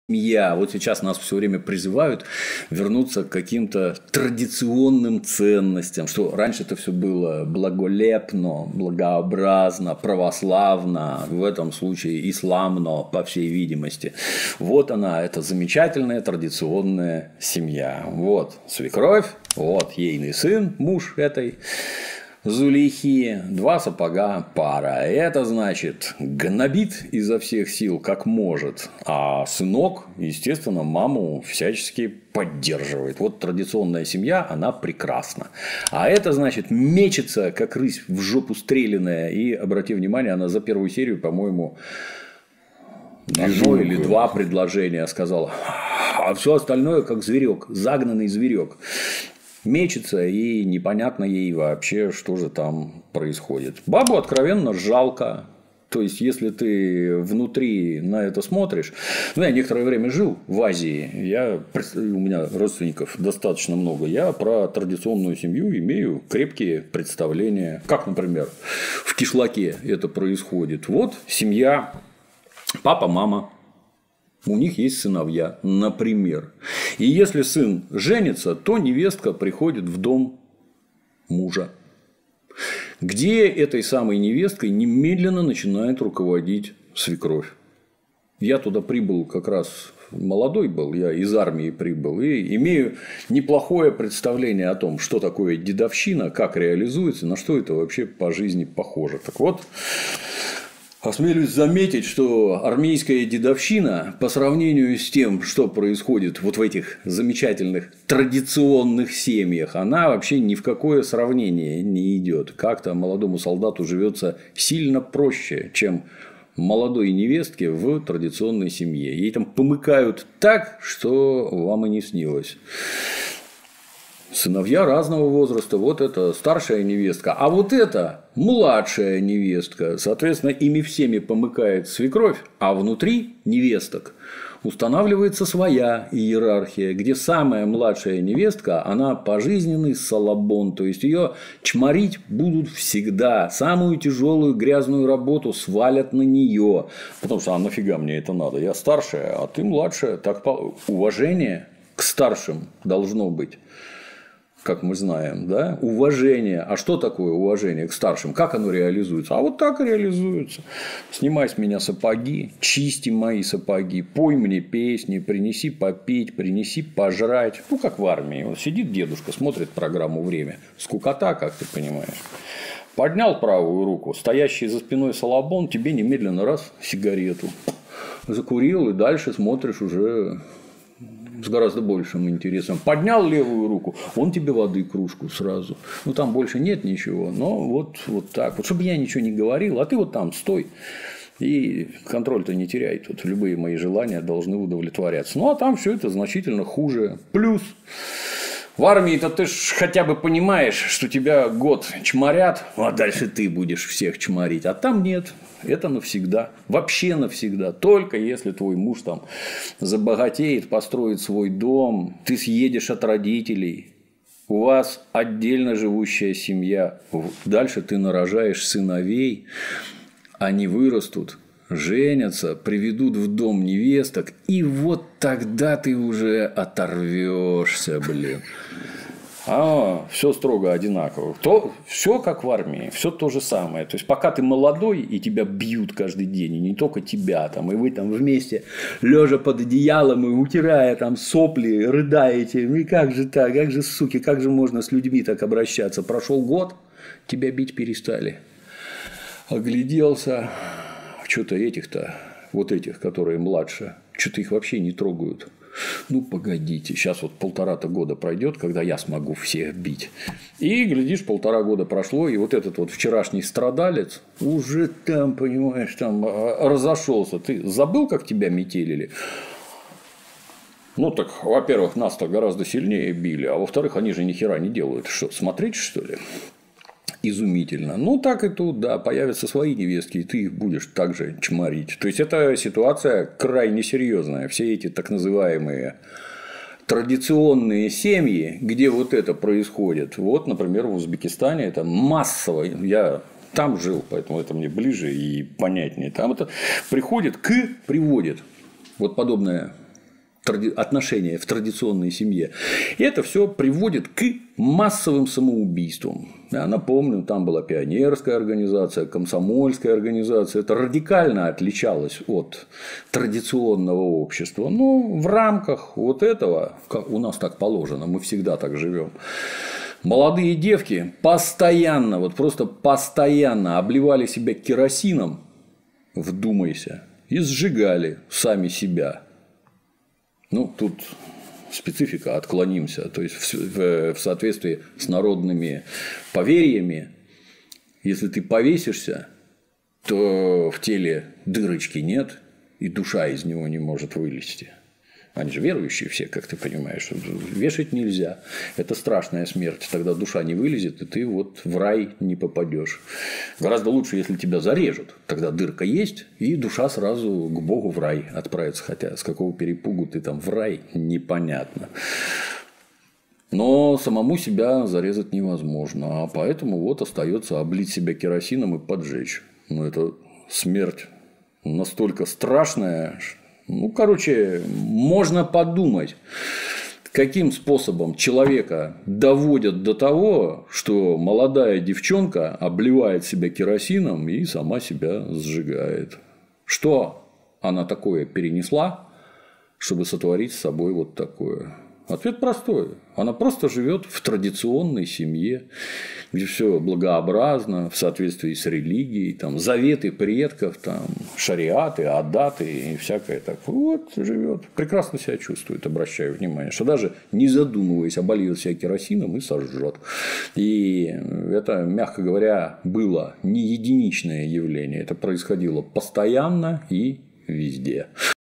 семья. Вот сейчас нас все время призывают вернуться к каким-то традиционным ценностям, что раньше это все было благолепно, благообразно, православно, в этом случае исламно, по всей видимости. Вот она, эта замечательная традиционная семья. Вот свекровь, вот ейный сын, муж этой Зулейхи, 2 сапога пара. Это значит, гнобит изо всех сил, как может. А сынок, естественно, маму всячески поддерживает. Вот традиционная семья, она прекрасна. А это значит, мечется, как рысь в жопу стреляная. И, обрати внимание, она за первую серию, по-моему, 1 или 2 предложения сказала. А все остальное, как зверек, загнанный зверек. Мечется, и непонятно ей вообще, что же там происходит. Бабу откровенно жалко. То есть, если ты внутри на это смотришь... Ну, я некоторое время жил в Азии. У меня родственников достаточно много. Я про традиционную семью имею крепкие представления. Как, например, в кишлаке это происходит. Вот семья, папа, мама. У них есть сыновья, например. И если сын женится, то невестка приходит в дом мужа, где этой самой невесткой немедленно начинает руководить свекровь. Я туда прибыл как раз молодой был, я из армии прибыл, и имею неплохое представление о том, что такое дедовщина, как реализуется, на что это вообще по жизни похоже. Так вот, осмелюсь заметить, что армейская дедовщина по сравнению с тем, что происходит вот в этих замечательных традиционных семьях, она вообще ни в какое сравнение не идет. Как-то молодому солдату живется сильно проще, чем молодой невестке в традиционной семье. Ей там помыкают так, что вам и не снилось. Сыновья разного возраста, вот это старшая невестка, а вот это младшая невестка. Соответственно, ими всеми помыкает свекровь, а внутри невесток устанавливается своя иерархия, где самая младшая невестка, она пожизненный салабон, то есть ее чморить будут всегда, самую тяжелую грязную работу свалят на нее, потому что нафига мне это надо, я старшая, а ты младшая, так уважение к старшим должно быть. Как мы знаем, да, уважение. А что такое уважение к старшим? Как оно реализуется? А вот так и реализуется. Снимай с меня сапоги, чисти мои сапоги, пой мне песни, принеси попить, принеси пожрать. Ну, как в армии. Вот сидит дедушка, смотрит программу «Время». Скукота, как ты понимаешь. Поднял правую руку, стоящий за спиной салабон, тебе немедленно раз сигарету. Закурил, и дальше смотришь уже с гораздо большим интересом. Поднял левую руку, он тебе воды кружку сразу. Ну, там больше нет ничего, но вот так. Вот, чтобы я ничего не говорил, а ты вот там стой. И контроль-то не теряй. Тут любые мои желания должны удовлетворяться. Ну, а там все это значительно хуже. Плюс в армии-то ты ж хотя бы понимаешь, что тебя год чморят, а дальше ты будешь всех чморить. А там нет. Это навсегда. Вообще навсегда. Только если твой муж там забогатеет, построит свой дом, ты съедешь от родителей, у вас отдельно живущая семья, дальше ты нарожаешь сыновей, они вырастут, женятся, приведут в дом невесток, и вот тогда ты уже оторвешься, блин. Все строго одинаково. Все как в армии, все то же самое. То есть, пока ты молодой, и тебя бьют каждый день, и не только тебя, там, и вы там вместе, лежа под одеялом и утирая там сопли, рыдаете. И как же так, как же, суки, как же можно с людьми так обращаться? Прошел год, тебя бить перестали. Огляделся, что-то этих-то, вот этих, которые младше, что-то их вообще не трогают. Ну, погодите, сейчас вот 1,5 года пройдет, когда я смогу всех бить. И, глядишь, 1,5 года прошло, и вот этот вот вчерашний страдалец уже там, понимаешь, там разошелся. Ты забыл, как тебя метелили? Ну, так, во-первых, нас-то гораздо сильнее били, а во-вторых, они же ни хера не делают. Что, смотреть, что ли? Изумительно. Ну, так и тут, да, появятся свои невестки, и ты их будешь также чморить. То есть, это ситуация крайне серьезная. Все эти так называемые традиционные семьи, где вот это происходит. Вот, например, в Узбекистане это массово. Я там жил, поэтому это мне ближе и понятнее. Там это приводит вот подобная отношения в традиционной семье. И это все приводит к массовым самоубийствам. Я напомню, там была пионерская организация, комсомольская организация. Это радикально отличалось от традиционного общества. Но в рамках вот этого, как у нас так положено, мы всегда так живем. Молодые девки постоянно, вот просто постоянно обливали себя керосином, вдумайся, и сжигали сами себя. Ну, тут специфика, отклонимся. То есть, в соответствии с народными поверьями, если ты повесишься, то в теле дырочки нет, и душа из него не может вылезти. Они же верующие все, как ты понимаешь. Вешать нельзя. Это страшная смерть. Тогда душа не вылезет, и ты вот в рай не попадешь. Гораздо лучше, если тебя зарежут. Тогда дырка есть, и душа сразу к Богу в рай отправится. Хотя с какого перепугу ты там в рай, непонятно. Но самому себя зарезать невозможно. А поэтому вот остается облить себя керосином и поджечь. Но это смерть настолько страшная. Ну, короче, можно подумать, каким способом человека доводят до того, что молодая девчонка обливает себя керосином и сама себя сжигает. Что она такое перенесла, чтобы сотворить с собой вот такое? Ответ простой. Она просто живет в традиционной семье, где все благообразно, в соответствии с религией, там, заветы предков, там, шариаты, адаты и всякое такое. Вот живет, прекрасно себя чувствует, обращаю внимание, что даже не задумываясь, обольет себя керосином и сожжет. И это, мягко говоря, было не единичное явление, это происходило постоянно и везде.